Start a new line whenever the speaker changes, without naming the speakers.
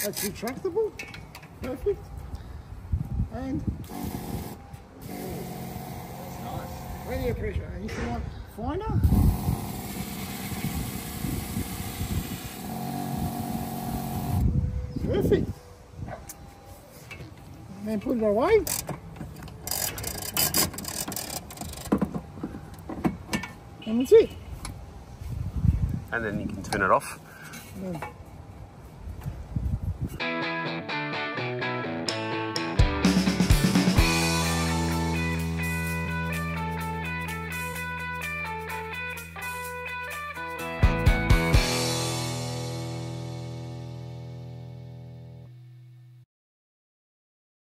That's retractable. Perfect. And that's nice. Radio pressure. And if you want finer, perfect. And then put it away. And that's it.
And then you can turn it off.
Yeah.